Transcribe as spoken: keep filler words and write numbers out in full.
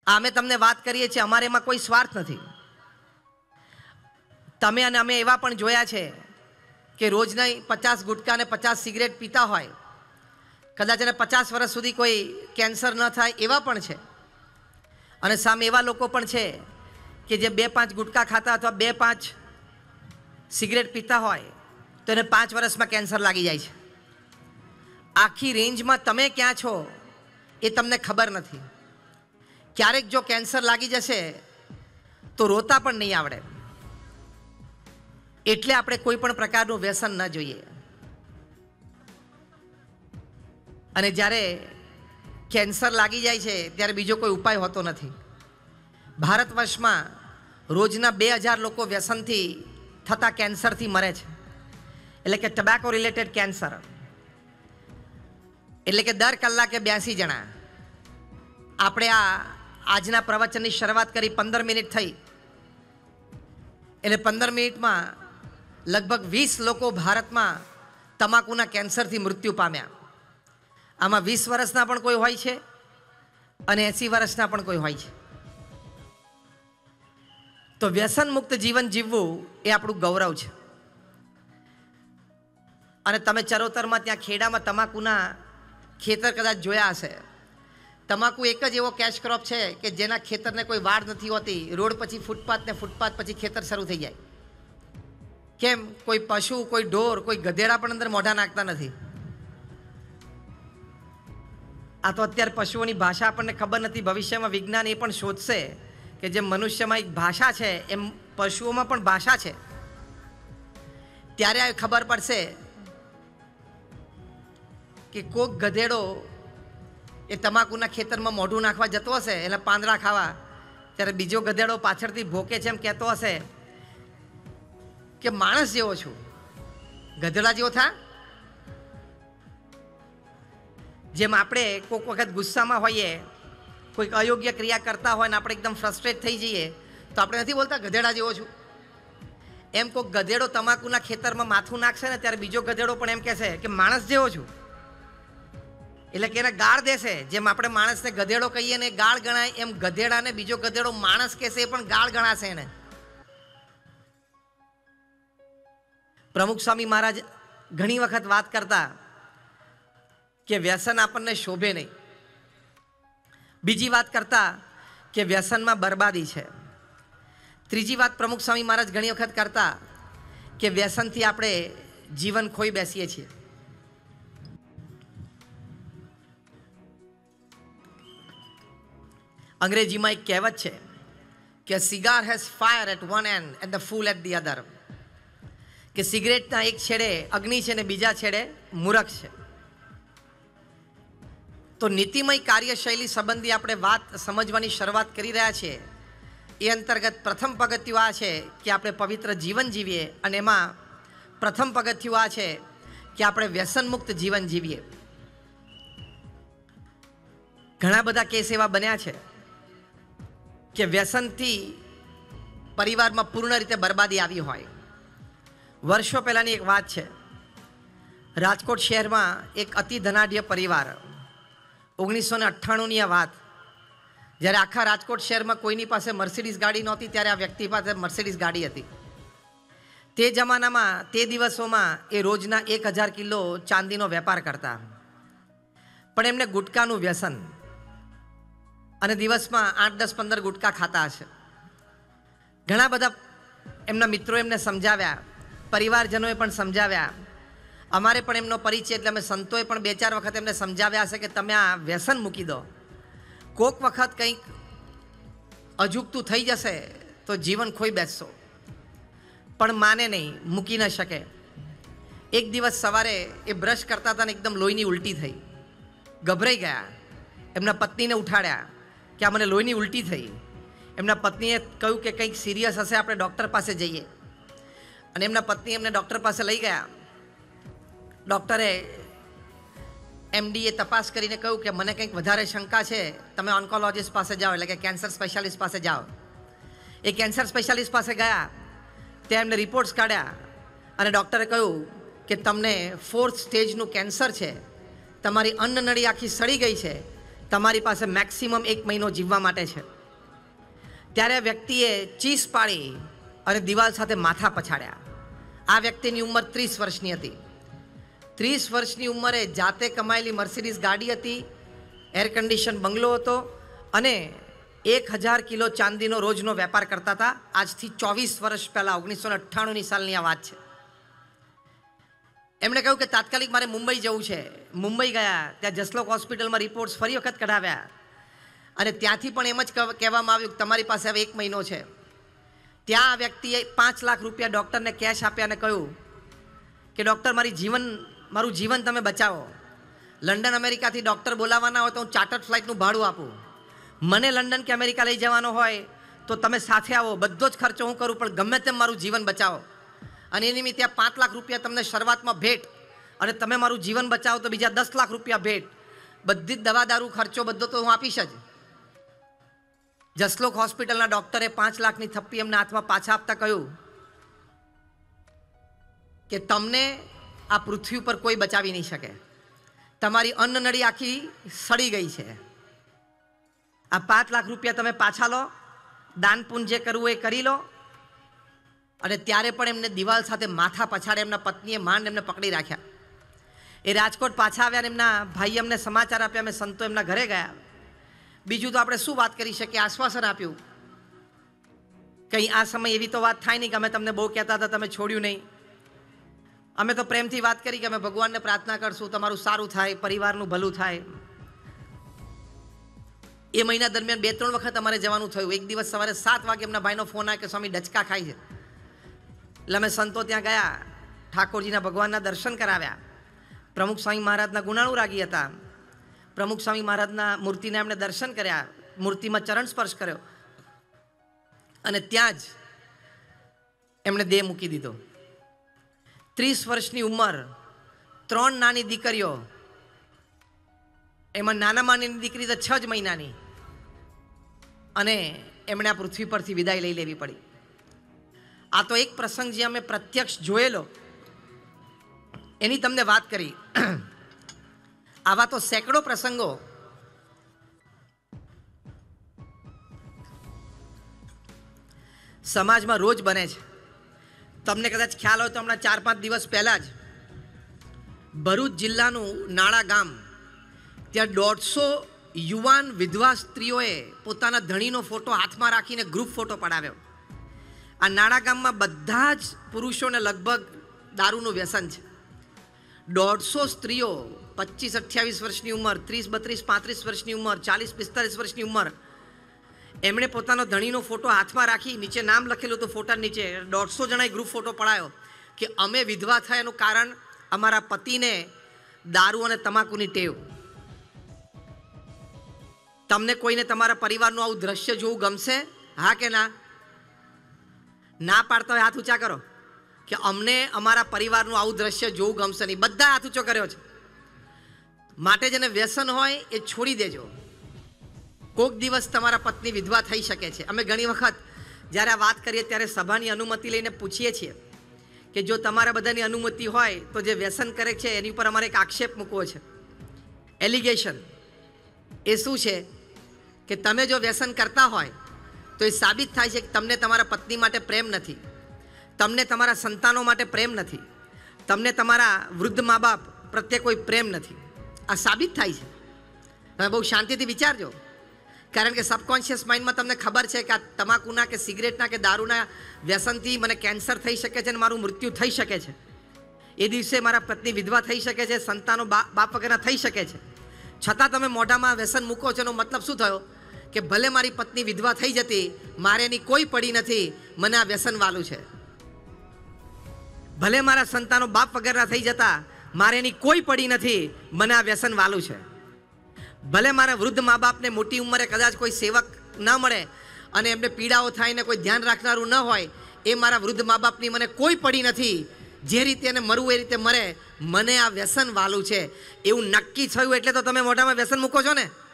અમે તમને વાત કરીએ છીએ, અમારે એમાં કોઈ સ્વાર્થ નથી. તમે અને અમે એવા પણ જોયા છે કે રોજના પચાસ ગુટકા અને પચાસ સિગરેટ પીતા હોય, કદાચ એને પચાસ વર્ષ સુધી કોઈ કેન્સર ન થાય એવા પણ છે. અને સામે એવા લોકો પણ છે કે જે બે પાંચ ગુટકા ખાતા અથવા બે પાંચ સિગરેટ પીતા હોય તો એને પાંચ વર્ષમાં કેન્સર લાગી જાય છે. આખી રેન્જમાં તમે ક્યાં છો એ તમને ખબર નથી. ક્યારેક જો કેન્સર લાગી જશે તો રોતા પણ નહીં આવડે. એટલે આપણે કોઈ પણ પ્રકારનું વ્યસન ન જોઈએ. અને જ્યારે કેન્સર લાગી જાય છે ત્યારે બીજો કોઈ ઉપાય હોતો નથી. ભારત વર્ષમાં રોજના બે હજાર લોકો વ્યસનથી થતા કેન્સરથી મરે છે, એટલે કે ટબાકો રિલેટેડ કેન્સર. એટલે કે દર કલાકે બ્યાસી જણા. આપણે આ આજના પ્રવચનની શરૂઆત કરી પંદર મિનિટ થઈ, એટલે પંદર મિનિટમાં લગભગ વીસ લોકો ભારતમાં તમાકુના કેન્સરથી મૃત્યુ પામ્યા. આમાં વીસ વર્ષના પણ કોઈ હોય છે અને એંસી વર્ષના પણ કોઈ હોય છે. તો વ્યસન મુક્ત જીવન જીવવું એ આપણું ગૌરવ છે. અને તમે ચરોતરમાં ત્યાં ખેડામાં તમાકુના ખેતર કદાચ જોયા હશે. તમાકુ એક જ એવો કેશ ક્રોપ છે કે જેના ખેતરને કોઈ વાડ નથી હોતી. રોડ પછી ફૂટપાથ ને ફૂટપાથ પછી ખેતર શરૂ થઈ જાય. કેમ? કોઈ પશુ, કોઈ ઢોર, કોઈ ગધેડા પણ અંદર મોઢા નાખતા નથી. આ તો અત્યારે પશુઓની ભાષા આપણને ખબર નથી. ભવિષ્યમાં વિજ્ઞાન એ પણ શોધશે કે જે મનુષ્યમાં એક ભાષા છે એમ પશુઓમાં પણ ભાષા છે. ત્યારે આ ખબર પડશે કે કોક ગધેડો એ તમાકુના ખેતરમાં મોઢું નાખવા જતો હશે, એટલે પાંદડા ખાવા, ત્યારે બીજો ગધેડો પાછળથી ભોકે છે એમ કહેતો હશે કે માણસ જેવો છું, ગધેડા જેવો થા. જેમ આપણે કોઈક વખત ગુસ્સામાં હોઈએ, કોઈક અયોગ્ય ક્રિયા કરતા હોય ને આપણે એકદમ ફ્રસ્ટ્રેટ થઈ જઈએ તો આપણે નથી બોલતા ગધેડા જેવો છું. એમ કોઈક ગધેડો તમાકુના ખેતરમાં માથું નાખશે ને ત્યારે બીજો ગધેડો પણ એમ કહેશે કે માણસ જેવો છું, એટલે કે એને ગાળ દેશે. જેમ આપણે માણસને ગધેડો કહીએ ને ગાળ ગણાય, એમ ગધેડાને બીજો ગધેડો માણસ કહેશે એ પણ ગાળ ગણાશે એને. પ્રમુખ સ્વામી મહારાજ ઘણી વખત વાત કરતા કે વ્યસન આપણને શોભે નહીં. બીજી વાત કરતા કે વ્યસનમાં બરબાદી છે. ત્રીજી વાત પ્રમુખ સ્વામી મહારાજ ઘણી વખત કરતા કે વ્યસનથી આપણે જીવન ખોઈ બેસીએ છીએ. અંગ્રેજીમાં એક કહેવત છે કે cigar has fire at one end and the fool at the other. કે સિગરેટના એક છેડે અગ્નિ છે ને બીજા છેડે મૂરખ છે. તો નીતિમય કાર્યશૈલી સંબંધી આપણે વાત સમજવાની શરૂઆત કરી રહ્યા છીએ. એ અંતર્ગત પ્રથમ પગથિયું આ છે કે આપણે પવિત્ર જીવન જીવીએ, અને એમાં પ્રથમ પગથિયું આ છે કે આપણે વ્યસન મુક્ત જીવન જીવીએ. ઘણા બધા કેસ એવા બન્યા છે કે વ્યસનથી પરિવારમાં પૂર્ણ રીતે બરબાદી આવી હોય. વર્ષો પહેલાંની એક વાત છે. રાજકોટ શહેરમાં એક અતિ ધનાઢ્ય પરિવાર, ઓગણીસો ને અઠ્ઠાણુંની આ વાત, જ્યારે આખા રાજકોટ શહેરમાં કોઈની પાસે મર્સિડીઝ ગાડી નહોતી ત્યારે આ વ્યક્તિ પાસે મર્સિડીઝ ગાડી હતી. તે જમાનામાં, તે દિવસોમાં એ રોજના એક હજાર કિલો ચાંદીનો વેપાર કરતા. પણ એમને ગુટકાનું વ્યસન, અને દિવસમાં આઠ દસ પંદર ગુટકા ખાતા હશે. ઘણા બધા એમના મિત્રો એમને સમજાવ્યા, પરિવારજનોએ પણ સમજાવ્યા, અમારે પણ એમનો પરિચય એટલે અમે સંતોએ પણ બે ચાર વખત એમને સમજાવ્યા હશે કે તમે આ વ્યસન મૂકી દો. કોક વખત કંઈક અજુગતું થઈ જશે તો જીવન ખોઈ બેસશો. પણ માને નહીં, મૂકી ન શકે. એક દિવસ સવારે એ બ્રશ કરતા હતા ને એકદમ લોહીની ઉલટી થઈ. ગભરાઈ ગયા. એમના પત્નીને ઉઠાડ્યા કે આ મને લોહીની ઉલટી થઈ. એમના પત્નીએ કહ્યું કે કંઈક સિરિયસ હશે, આપણે ડૉક્ટર પાસે જઈએ. અને એમના પત્ની એમને ડૉક્ટર પાસે લઈ ગયા. ડૉક્ટરે એમડીએ તપાસ કરીને કહ્યું કે મને કંઈક વધારે શંકા છે, તમે ઓન્કોલોજિસ્ટ પાસે જાઓ, એટલે કે કેન્સર સ્પેશિયાલિસ્ટ પાસે જાઓ. એ કેન્સર સ્પેશિયાલિસ્ટ પાસે ગયા. ત્યાં એમને રિપોર્ટ્સ કાઢ્યા અને ડૉક્ટરે કહ્યું કે તમને ફોર્થ સ્ટેજનું કેન્સર છે, તમારી અન્નનળી આખી સડી ગઈ છે, તમારી પાસે મેક્સિમમ એક મહિનો જીવવા માટે છે. ત્યારે વ્યક્તિએ ચીસ પાડી અને દિવાલ સાથે માથા પછાડ્યા. આ વ્યક્તિની ઉંમર ત્રીસ વર્ષની હતી. ત્રીસ વર્ષની ઉંમરે જાતે કમાયેલી મર્સિડીઝ ગાડી હતી, એર કન્ડિશન બંગલો હતો અને એક હજાર કિલો ચાંદીનો રોજનો વેપાર કરતા હતા. આજથી ચોવીસ વર્ષ પહેલાં ઓગણીસો ને અઠ્ઠાણુંની સાલની આ વાત છે. એમણે કહ્યું કે તાત્કાલિક મારે મુંબઈ જવું છે. મુંબઈ ગયા, ત્યાં જસલોક હોસ્પિટલમાં રિપોર્ટ્સ ફરી વખત કઢાવ્યા અને ત્યાંથી પણ એમ જ કહેવામાં આવ્યું કે તમારી પાસે હવે એક મહિનો છે. ત્યાં આ વ્યક્તિએ પાંચ લાખ રૂપિયા ડૉક્ટરને કેશ આપ્યા અને કહ્યું કે ડૉક્ટર મારી જીવન મારું જીવન તમે બચાવો. લંડન અમેરિકાથી ડૉક્ટર બોલાવવાના હોય તો હું ચાર્ટર્ડ ફ્લાઇટનું ભાડું આપું. મને લંડન કે અમેરિકા લઈ જવાનો હોય તો તમે સાથે આવો, બધો જ ખર્ચો હું કરું, પણ ગમે તેમ મારું જીવન બચાવો. અને એ નિમિત્તે પાંચ લાખ રૂપિયા તમને શરૂઆતમાં ભેટ અને તમે મારું જીવન બચાવો તો બીજા દસ લાખ રૂપિયા ભેટ. બધી જ દવા દારૂ ખર્ચો બધો તો હું આપીશ જ. જસલોક હોસ્પિટલના ડૉક્ટરે પાંચ લાખની થપ્પી એમના હાથમાં પાછા આપતા કહ્યું કે તમને આ પૃથ્વી ઉપર કોઈ બચાવી નહીં શકે. તમારી અન્ન નળી આખી સડી ગઈ છે. આ પાંચ લાખ રૂપિયા તમે પાછા લો, દાન પુણ્ય જે કરવું એ કરી લો. અને ત્યારે પણ એમને દિવાલ સાથે માથા પછાડે એમના પત્નીએ માંડ એમને પકડી રાખ્યા. એ રાજકોટ પાછા આવ્યા અને એમના ભાઈ અમને સમાચાર આપ્યા. અમે સંતો એમના ઘરે ગયા. બીજું તો આપણે શું વાત કરી શકીએ? આશ્વાસન આપ્યું. કંઈ આ સમય એવી તો વાત થાય નહીં કે અમે તમને બહુ કહેતા હતા તમે છોડ્યું નહીં. અમે તો પ્રેમથી વાત કરી કે અમે ભગવાનને પ્રાર્થના કરશું તમારું સારું થાય, પરિવારનું ભલું થાય. એ મહિના દરમિયાન બે ત્રણ વખત અમારે જવાનું થયું. એક દિવસ સવારે સાત વાગે એમના ભાઈનો ફોન આવ્યો કે સ્વામી ડચકા ખાય છે. એટલે અમે સંતો ત્યાં ગયા, ઠાકોરજીના ભગવાનના દર્શન કરાવ્યા. પ્રમુખ સ્વામી મહારાજના ગુણાણુ રાગી હતા. પ્રમુખ સ્વામી મહારાજના મૂર્તિના એમણે દર્શન કર્યા, મૂર્તિમાં ચરણ સ્પર્શ કર્યો અને ત્યાં જ એમણે દેહ મૂકી દીધો. ત્રીસ વર્ષની ઉંમર, ત્રણ નાની દીકરીઓ, એમાં નાનામાં નાની દીકરી તો છ જ મહિનાની, અને એમણે આ પૃથ્વી પરથી વિદાય લઈ લેવી પડી. આ તો એક પ્રસંગ જે અમે પ્રત્યક્ષ જોયેલો એની તમને વાત કરી. આવા તો સેંકડો પ્રસંગો સમાજમાં રોજ બને છે. તમને કદાચ ખ્યાલ હોય તો હમણાં ચાર પાંચ દિવસ પહેલાં જ ભરૂચ જિલ્લાનું નાળા ગામ, ત્યાં દોઢસો યુવાન વિધવા સ્ત્રીઓએ પોતાના ધણીનો ફોટો હાથમાં રાખીને ગ્રુપ ફોટો પડાવ્યો. આ નાળા ગામમાં બધા જ પુરુષોને લગભગ દારૂનું વ્યસન છે. દોઢસો સ્ત્રીઓ, પચીસ અઠ્યાવીસ વર્ષની ઉંમર, ત્રીસ બત્રીસ પાંત્રીસ વર્ષની ઉંમર, ચાલીસ પિસ્તાલીસ વર્ષની ઉંમર, એમણે પોતાનો ધણીનો ફોટો હાથમાં રાખી, નીચે નામ લખેલું હતું ફોટા નીચે. દોઢસો જણાએ ગ્રુપ ફોટો પડાયો કે અમે વિધવા થયા એનું કારણ અમારા પતિને દારૂ અને તમાકુની ટેવ. તમને કોઈને તમારા પરિવારનું આવું દ્રશ્ય જોવું ગમશે? હા કે ના? ના પાડતા હોય હાથ ઊંચા કરો કે અમને અમારા પરિવારનું આવું દ્રશ્ય જોવું ગમશે નહીં. બધા હાથ ઊંચો કર્યો છે. માટે જેને વ્યસન હોય એ છોડી દેજો. કોઈક દિવસ તમારા પત્ની વિધવા થઈ શકે છે. અમે ઘણી વખત જ્યારે આ વાત કરીએ ત્યારે સભાની અનુમતિ લઈને પૂછીએ છીએ કે જો તમારા બધાની અનુમતિ હોય તો જે વ્યસન કરે છે એની ઉપર અમારે એક આક્ષેપ મૂકવો છે, એલિગેશન. એ શું છે કે તમે જો વ્યસન કરતા હોય તો એ સાબિત થાય છે કે તમને તમારા પત્ની માટે પ્રેમ નથી, તમને તમારા સંતાનો માટે પ્રેમ નથી, તમને તમારા વૃદ્ધ મા બાપ પ્રત્યે કોઈ પ્રેમ નથી. આ સાબિત થાય છે. તમે બહુ શાંતિથી વિચારજો, કારણ કે સબકોન્શિયસ માઇન્ડમાં તમને ખબર છે કે આ તમાકુના કે સિગરેટના કે દારૂના વ્યસનથી મને કેન્સર થઈ શકે છે અને મારું મૃત્યુ થઈ શકે છે. એ દિવસે મારા પત્ની વિધવા થઈ શકે છે, સંતાનો બાપ વગરના થઈ શકે છે. છતાં તમે મોઢામાં વ્યસન મૂકો છો એનો મતલબ શું થયો કે ભલે મારી પત્ની વિધવા થઈ જતી, મારે એની કોઈ પડી નથી, મને આ વ્યસન વાલું છે. ભલે મારા સંતાનો બાપ વગરના થઈ જતા, મારે એની કોઈ પડી નથી, મને આ વ્યસન વાલું છે. ભલે મારા વૃદ્ધ મા બાપને મોટી ઉંમરે કદાચ કોઈ સેવક ન મળે અને એમને પીડાઓ થાય ને કોઈ ધ્યાન રાખનારું ન હોય, એ મારા વૃદ્ધ મા બાપની મને કોઈ પડી નથી. જે રીતે એને મરવું એ રીતે મરે, મને આ વ્યસન વાલું છે એવું નક્કી થયું એટલે તો તમે મોઢામાં વ્યસન મૂકો છો ને.